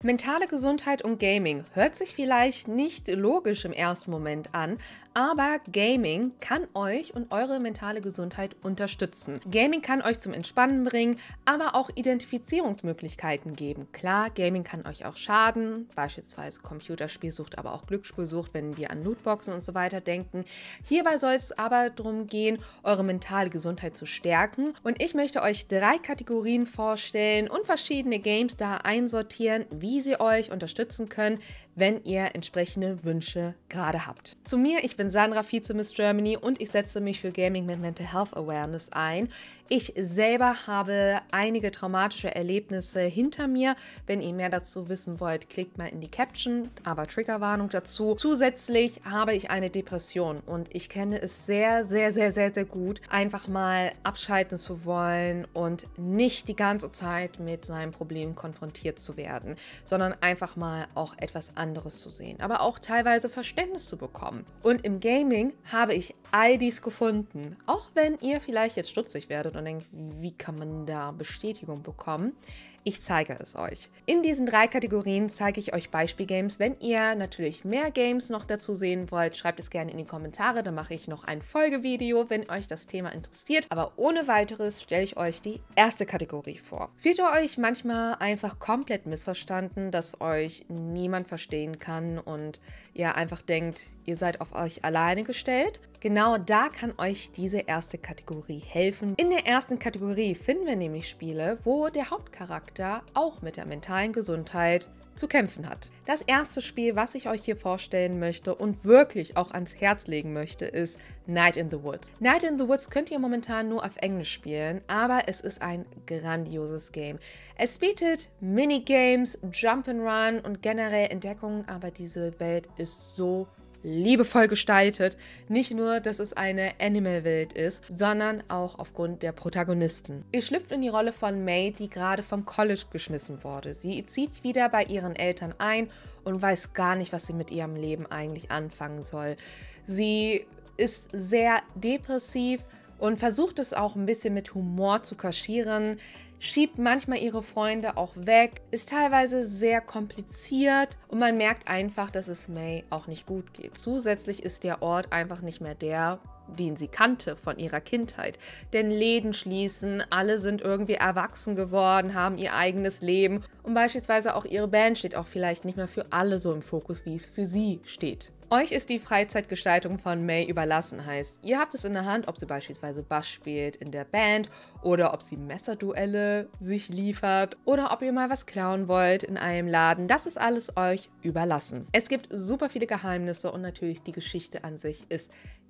Mentale Gesundheit und Gaming hört sich vielleicht nicht logisch im ersten Moment an, aber Gaming kann euch und eure mentale Gesundheit unterstützen. Gaming kann euch zum Entspannen bringen, aber auch Identifizierungsmöglichkeiten geben. Klar, Gaming kann euch auch schaden, beispielsweise Computerspielsucht, aber auch Glücksspielsucht, wenn wir an Lootboxen und so weiter denken. Hierbei soll es aber darum gehen, eure mentale Gesundheit zu stärken. Und ich möchte euch 3 Kategorien vorstellen und verschiedene Games da einsortieren, wie sie euch unterstützen können, wenn ihr entsprechende Wünsche gerade habt. Zu mir, ich bin Sandra, Vize-Miss Germany, und ich setze mich für Gaming mit Mental Health Awareness ein. Ich selber habe einige traumatische Erlebnisse hinter mir. Wenn ihr mehr dazu wissen wollt, klickt mal in die Caption, aber Triggerwarnung dazu. Zusätzlich habe ich eine Depression und ich kenne es sehr, sehr, sehr, sehr, sehr gut, einfach mal abschalten zu wollen und nicht die ganze Zeit mit seinem Problem konfrontiert zu werden, sondern einfach mal auch etwas anderes zu sehen, aber auch teilweise Verständnis zu bekommen. Und im Gaming habe ich all dies gefunden, auch wenn ihr vielleicht jetzt stutzig werdet und denkt, wie kann man da Bestätigung bekommen? Ich zeige es euch. In diesen 3 Kategorien zeige ich euch Beispielgames. Wenn ihr natürlich mehr Games noch dazu sehen wollt, schreibt es gerne in die Kommentare. Dann mache ich noch ein Folgevideo, wenn euch das Thema interessiert. Aber ohne weiteres stelle ich euch die erste Kategorie vor. Fühlt ihr euch manchmal einfach komplett missverstanden, dass euch niemand verstehen kann und ihr einfach denkt, ihr seid auf euch alleine gestellt? Genau da kann euch diese erste Kategorie helfen. In der ersten Kategorie finden wir nämlich Spiele, wo der Hauptcharakter auch mit der mentalen Gesundheit zu kämpfen hat. Das erste Spiel, was ich euch hier vorstellen möchte und wirklich auch ans Herz legen möchte, ist Night in the Woods. Night in the Woods könnt ihr momentan nur auf Englisch spielen, aber es ist ein grandioses Game. Es bietet Minigames, Jump'n'Run und generell Entdeckungen, aber diese Welt ist so liebevoll gestaltet. Nicht nur, dass es eine Animal-Welt ist, sondern auch aufgrund der Protagonisten. Ihr schlüpft in die Rolle von May, die gerade vom College geschmissen wurde. Sie zieht wieder bei ihren Eltern ein und weiß gar nicht, was sie mit ihrem Leben eigentlich anfangen soll. Sie ist sehr depressiv und versucht es auch ein bisschen mit Humor zu kaschieren, schiebt manchmal ihre Freunde auch weg, ist teilweise sehr kompliziert und man merkt einfach, dass es May auch nicht gut geht. Zusätzlich ist der Ort einfach nicht mehr der, den sie kannte von ihrer Kindheit. Denn Läden schließen, alle sind irgendwie erwachsen geworden, haben ihr eigenes Leben und beispielsweise auch ihre Band steht auch vielleicht nicht mehr für alle so im Fokus, wie es für sie steht. Euch ist die Freizeitgestaltung von May überlassen, heißt, ihr habt es in der Hand, ob sie beispielsweise Bass spielt in der Band oder ob sie Messerduelle sich liefert oder ob ihr mal was klauen wollt in einem Laden. Das ist alles euch überlassen. Es gibt super viele Geheimnisse und natürlich die Geschichte an sich ist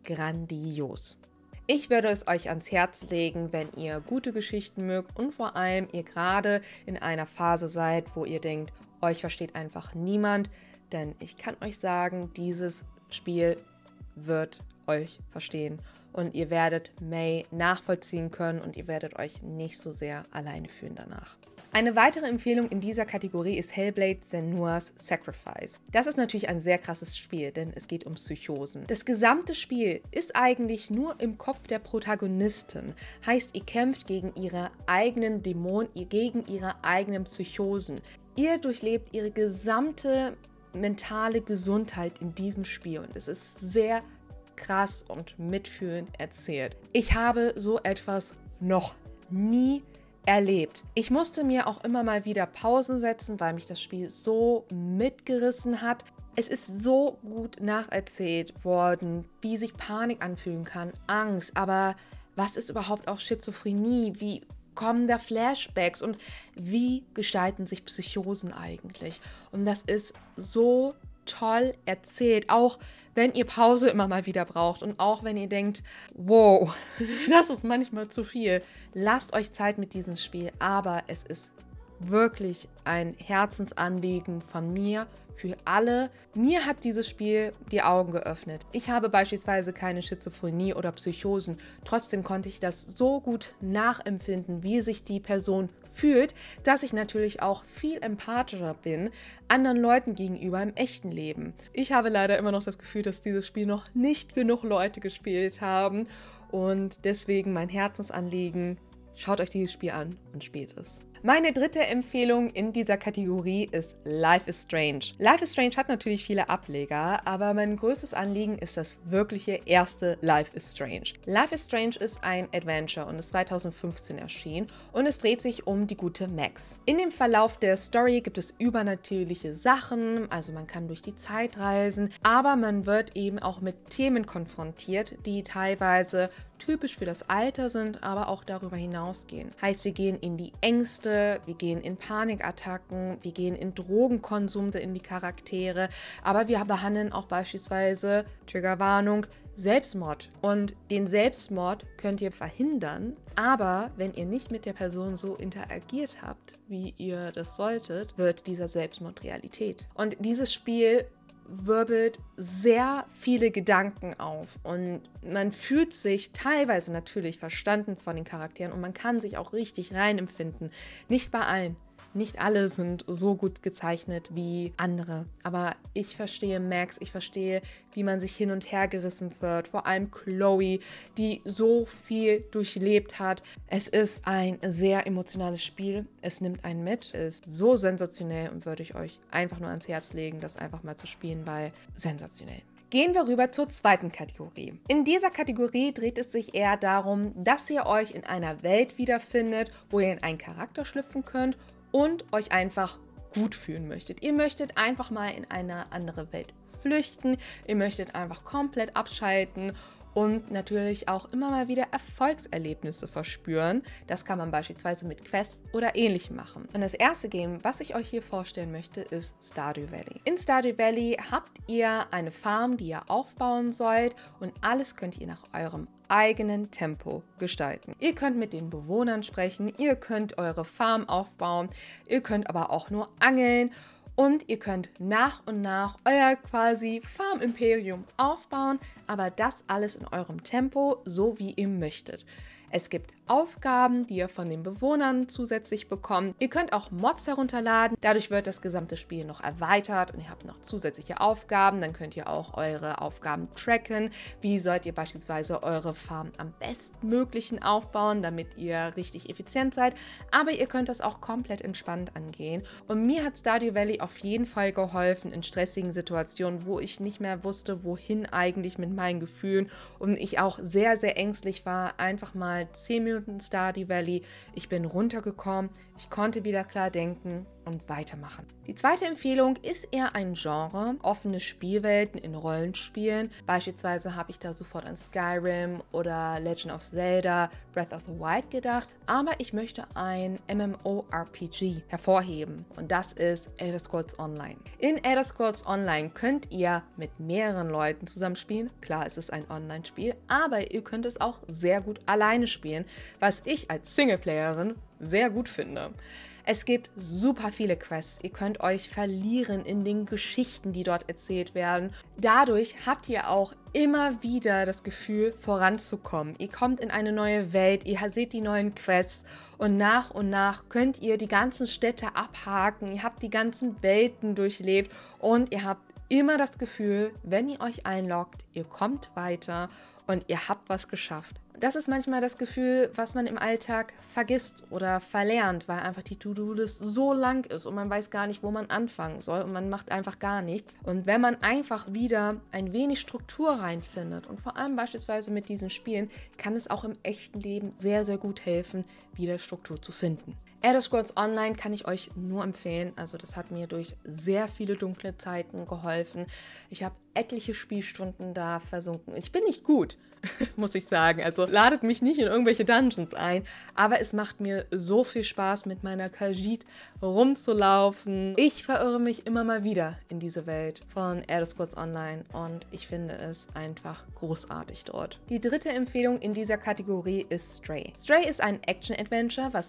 grandios. Ich würde es euch ans Herz legen, wenn ihr gute Geschichten mögt und vor allem ihr gerade in einer Phase seid, wo ihr denkt, euch versteht einfach niemand. Denn ich kann euch sagen, dieses Spiel wird euch verstehen und ihr werdet May nachvollziehen können und ihr werdet euch nicht so sehr alleine fühlen danach. Eine weitere Empfehlung in dieser Kategorie ist Hellblade: Senua's Sacrifice. Das ist natürlich ein sehr krasses Spiel, denn es geht um Psychosen. Das gesamte Spiel ist eigentlich nur im Kopf der Protagonistin. Heißt, ihr kämpft gegen ihre eigenen Dämonen, gegen ihre eigenen Psychosen. Ihr durchlebt ihre gesamte mentale Gesundheit in diesem Spiel und es ist sehr krass und mitfühlend erzählt. Ich habe so etwas noch nie erlebt. Ich musste mir auch immer mal wieder Pausen setzen, weil mich das Spiel so mitgerissen hat. Es ist so gut nacherzählt worden, wie sich Panik anfühlen kann, Angst, aber was ist überhaupt auch Schizophrenie? Wie kommen da Flashbacks und wie gestalten sich Psychosen eigentlich? Und das ist so toll erzählt, auch wenn ihr Pause immer mal wieder braucht und auch wenn ihr denkt, wow, das ist manchmal zu viel. Lasst euch Zeit mit diesem Spiel, aber es ist wirklich ein Herzensanliegen von mir für alle. Mir hat dieses Spiel die Augen geöffnet. Ich habe beispielsweise keine Schizophrenie oder Psychosen. Trotzdem konnte ich das so gut nachempfinden, wie sich die Person fühlt, dass ich natürlich auch viel empathischer bin anderen Leuten gegenüber im echten Leben. Ich habe leider immer noch das Gefühl, dass dieses Spiel noch nicht genug Leute gespielt haben und deswegen mein Herzensanliegen: Schaut euch dieses Spiel an und spielt es. Meine dritte Empfehlung in dieser Kategorie ist Life is Strange. Life is Strange hat natürlich viele Ableger, aber mein größtes Anliegen ist das wirkliche erste Life is Strange. Life is Strange ist ein Adventure und ist 2015 erschienen und es dreht sich um die gute Max. In dem Verlauf der Story gibt es übernatürliche Sachen, also man kann durch die Zeit reisen, aber man wird eben auch mit Themen konfrontiert, die teilweise typisch für das Alter sind, aber auch darüber hinausgehen. Heißt, wir gehen in die Ängste, wir gehen in Panikattacken, wir gehen in Drogenkonsum in die Charaktere, aber wir behandeln auch beispielsweise, Triggerwarnung, Selbstmord. Und den Selbstmord könnt ihr verhindern, aber wenn ihr nicht mit der Person so interagiert habt, wie ihr das solltet, wird dieser Selbstmord Realität. Und dieses Spiel wirbelt sehr viele Gedanken auf und man fühlt sich teilweise natürlich verstanden von den Charakteren und man kann sich auch richtig reinempfinden. Nicht bei allen. Nicht alle sind so gut gezeichnet wie andere, aber ich verstehe Max, ich verstehe, wie man sich hin und her gerissen wird, vor allem Chloe, die so viel durchlebt hat. Es ist ein sehr emotionales Spiel, es nimmt einen mit, ist so sensationell und würde ich euch einfach nur ans Herz legen, das einfach mal zu spielen, weil sensationell. Gehen wir rüber zur zweiten Kategorie. In dieser Kategorie dreht es sich eher darum, dass ihr euch in einer Welt wiederfindet, wo ihr in einen Charakter schlüpfen könnt und euch einfach gut fühlen möchtet. Ihr möchtet einfach mal in eine andere Welt flüchten, ihr möchtet einfach komplett abschalten und natürlich auch immer mal wieder Erfolgserlebnisse verspüren. Das kann man beispielsweise mit Quests oder Ähnlichem machen. Und das erste Game, was ich euch hier vorstellen möchte, ist Stardew Valley. In Stardew Valley habt ihr eine Farm, die ihr aufbauen sollt und alles könnt ihr nach eurem eigenen Tempo gestalten. Ihr könnt mit den Bewohnern sprechen, ihr könnt eure Farm aufbauen, ihr könnt aber auch nur angeln und ihr könnt nach und nach euer quasi Farm-Imperium aufbauen, aber das alles in eurem Tempo, so wie ihr möchtet. Es gibt Aufgaben, die ihr von den Bewohnern zusätzlich bekommt. Ihr könnt auch Mods herunterladen. Dadurch wird das gesamte Spiel noch erweitert und ihr habt noch zusätzliche Aufgaben. Dann könnt ihr auch eure Aufgaben tracken. Wie sollt ihr beispielsweise eure Farm am bestmöglichen aufbauen, damit ihr richtig effizient seid. Aber ihr könnt das auch komplett entspannt angehen. Und mir hat Stardew Valley auf jeden Fall geholfen in stressigen Situationen, wo ich nicht mehr wusste, wohin eigentlich mit meinen Gefühlen. Und ich auch sehr, sehr ängstlich war, einfach mal 10 Minuten Stardew Valley. Ich bin runtergekommen, ich konnte wieder klar denken und weitermachen. Die zweite Empfehlung ist eher ein Genre, offene Spielwelten in Rollenspielen. Beispielsweise habe ich da sofort an Skyrim oder Legend of Zelda, Breath of the Wild gedacht, aber ich möchte ein MMORPG hervorheben und das ist Elder Scrolls Online. In Elder Scrolls Online könnt ihr mit mehreren Leuten zusammenspielen. Klar, es ist ein Online-Spiel, aber ihr könnt es auch sehr gut alleine spielen, was ich als Singleplayerin sehr gut finde. Es gibt super viele Quests. Ihr könnt euch verlieren in den Geschichten, die dort erzählt werden. Dadurch habt ihr auch immer wieder das Gefühl, voranzukommen. Ihr kommt in eine neue Welt, ihr seht die neuen Quests und nach könnt ihr die ganzen Städte abhaken. Ihr habt die ganzen Welten durchlebt und ihr habt immer das Gefühl, wenn ihr euch einloggt, ihr kommt weiter und ihr habt was geschafft. Das ist manchmal das Gefühl, was man im Alltag vergisst oder verlernt, weil einfach die To-Do-List so lang ist und man weiß gar nicht, wo man anfangen soll und man macht einfach gar nichts. Und wenn man einfach wieder ein wenig Struktur reinfindet und vor allem beispielsweise mit diesen Spielen, kann es auch im echten Leben sehr, sehr gut helfen, wieder Struktur zu finden. Elder Scrolls Online kann ich euch nur empfehlen, also das hat mir durch sehr viele dunkle Zeiten geholfen. Ich habe etliche Spielstunden da versunken. Ich bin nicht gut, muss ich sagen, also ladet mich nicht in irgendwelche Dungeons ein, aber es macht mir so viel Spaß, mit meiner Khajiit rumzulaufen. Ich verirre mich immer mal wieder in diese Welt von Elder Scrolls Online und ich finde es einfach großartig dort. Die dritte Empfehlung in dieser Kategorie ist Stray. Stray ist ein Action-Adventure, was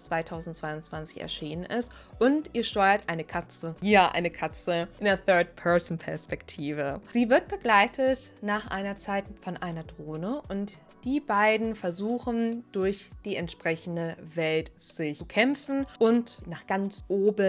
2022 erschienen ist und ihr steuert eine Katze. Ja, eine Katze in der Third-Person-Perspektive. Sie wird begleitet nach einer Zeit von einer Drohne und die beiden versuchen durch die entsprechende Welt sich zu kämpfen und nach ganz oben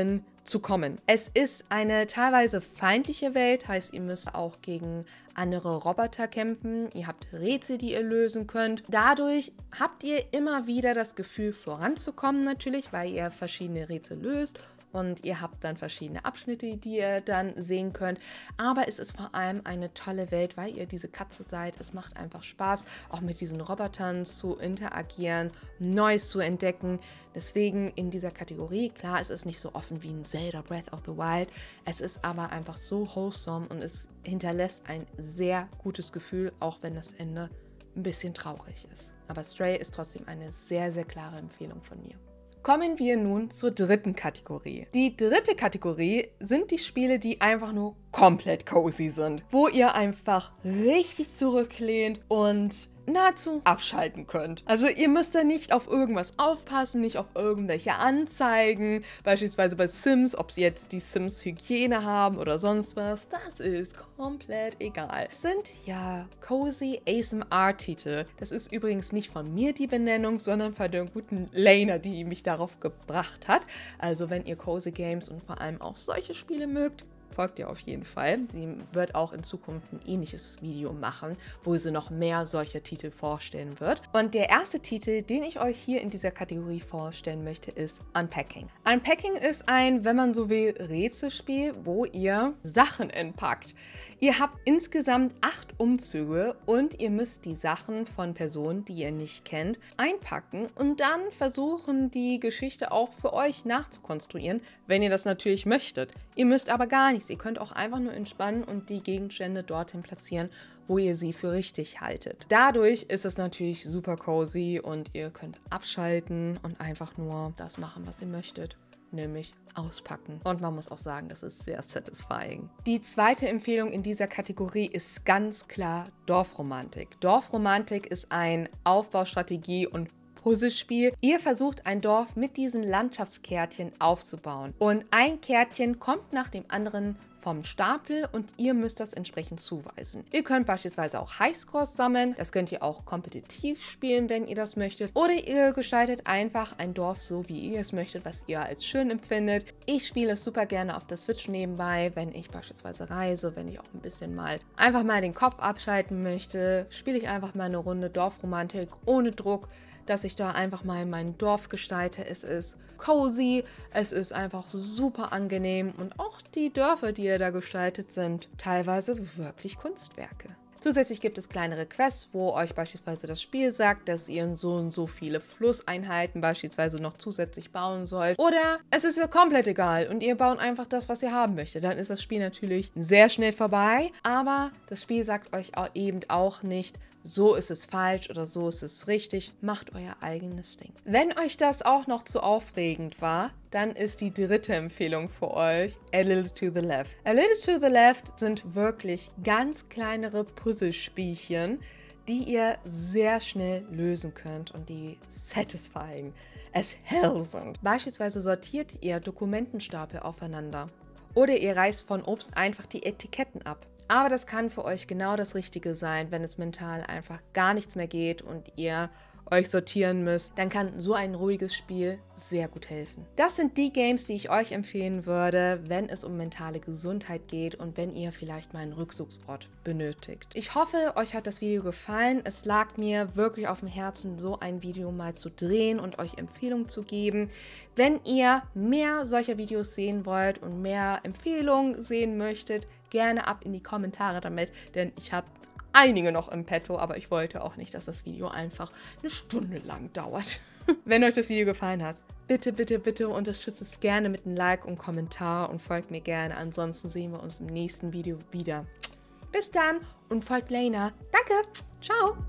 zu kommen. Es ist eine teilweise feindliche Welt, heißt, ihr müsst auch gegen andere Roboter kämpfen. Ihr habt Rätsel, die ihr lösen könnt. Dadurch habt ihr immer wieder das Gefühl, voranzukommen natürlich, weil ihr verschiedene Rätsel löst. Und ihr habt dann verschiedene Abschnitte, die ihr dann sehen könnt. Aber es ist vor allem eine tolle Welt, weil ihr diese Katze seid. Es macht einfach Spaß, auch mit diesen Robotern zu interagieren, Neues zu entdecken. Deswegen in dieser Kategorie, klar, es ist nicht so offen wie ein Zelda Breath of the Wild. Es ist aber einfach so wholesome und es hinterlässt ein sehr gutes Gefühl, auch wenn das Ende ein bisschen traurig ist. Aber Stray ist trotzdem eine sehr, sehr klare Empfehlung von mir. Kommen wir nun zur dritten Kategorie. Die dritte Kategorie sind die Spiele, die einfach nur komplett cozy sind, wo ihr einfach richtig zurücklehnt und nahezu abschalten könnt. Also ihr müsst da nicht auf irgendwas aufpassen, nicht auf irgendwelche Anzeigen, beispielsweise bei Sims, ob sie jetzt die Sims Hygiene haben oder sonst was, das ist komplett egal. Es sind ja cozy ASMR-Titel. Das ist übrigens nicht von mir die Benennung, sondern von der guten Lena, die mich darauf gebracht hat. Also wenn ihr cozy Games und vor allem auch solche Spiele mögt, folgt ihr auf jeden Fall. Sie wird auch in Zukunft ein ähnliches Video machen, wo sie noch mehr solcher Titel vorstellen wird. Und der erste Titel, den ich euch hier in dieser Kategorie vorstellen möchte, ist Unpacking. Unpacking ist ein, wenn man so will, Rätselspiel, wo ihr Sachen entpackt. Ihr habt insgesamt 8 Umzüge und ihr müsst die Sachen von Personen, die ihr nicht kennt, einpacken und dann versuchen, die Geschichte auch für euch nachzukonstruieren, wenn ihr das natürlich möchtet. Ihr müsst aber gar nichts. Ihr könnt auch einfach nur entspannen und die Gegenstände dorthin platzieren, wo ihr sie für richtig haltet. Dadurch ist es natürlich super cozy und ihr könnt abschalten und einfach nur das machen, was ihr möchtet. Nämlich auspacken. Und man muss auch sagen, das ist sehr satisfying. Die zweite Empfehlung in dieser Kategorie ist ganz klar Dorfromantik. Dorfromantik ist ein Aufbaustrategie- und Puzzlespiel. Ihr versucht ein Dorf mit diesen Landschaftskärtchen aufzubauen. Und ein Kärtchen kommt nach dem anderen vom Stapel und ihr müsst das entsprechend zuweisen. Ihr könnt beispielsweise auch Highscores sammeln. Das könnt ihr auch kompetitiv spielen, wenn ihr das möchtet. Oder ihr gestaltet einfach ein Dorf so, wie ihr es möchtet, was ihr als schön empfindet. Ich spiele es super gerne auf der Switch nebenbei, wenn ich beispielsweise reise, wenn ich auch ein bisschen einfach mal den Kopf abschalten möchte, spiele ich einfach mal eine Runde Dorfromantik ohne Druck, dass ich da einfach mal mein Dorf gestalte. Es ist cozy, es ist einfach super angenehm und auch die Dörfer, die ihr da gestaltet, sind teilweise wirklich Kunstwerke. Zusätzlich gibt es kleinere Quests, wo euch beispielsweise das Spiel sagt, dass ihr so und so viele Flusseinheiten beispielsweise noch zusätzlich bauen sollt. Oder es ist ja komplett egal und ihr baut einfach das, was ihr haben möchtet. Dann ist das Spiel natürlich sehr schnell vorbei, aber das Spiel sagt euch auch eben auch nicht, so ist es falsch oder so ist es richtig. Macht euer eigenes Ding. Wenn euch das auch noch zu aufregend war, dann ist die dritte Empfehlung für euch A Little to the Left. A Little to the Left sind wirklich ganz kleinere Puzzlespielchen, die ihr sehr schnell lösen könnt und die satisfying as hell sind. Beispielsweise sortiert ihr Dokumentenstapel aufeinander oder ihr reißt von Obst einfach die Etiketten ab. Aber das kann für euch genau das Richtige sein, wenn es mental einfach gar nichts mehr geht und ihr euch sortieren müsst, dann kann so ein ruhiges Spiel sehr gut helfen. Das sind die Games, die ich euch empfehlen würde, wenn es um mentale Gesundheit geht und wenn ihr vielleicht mal einen Rückzugsort benötigt. Ich hoffe, euch hat das Video gefallen. Es lag mir wirklich auf dem Herzen, so ein Video mal zu drehen und euch Empfehlungen zu geben. Wenn ihr mehr solcher Videos sehen wollt und mehr Empfehlungen sehen möchtet, gerne ab in die Kommentare damit, denn ich habe einige noch im Petto, aber ich wollte auch nicht, dass das Video einfach eine Stunde lang dauert. Wenn euch das Video gefallen hat, bitte, bitte, bitte unterstützt es gerne mit einem Like und Kommentar und folgt mir gerne. Ansonsten sehen wir uns im nächsten Video wieder. Bis dann und folgt Lena. Danke. Ciao.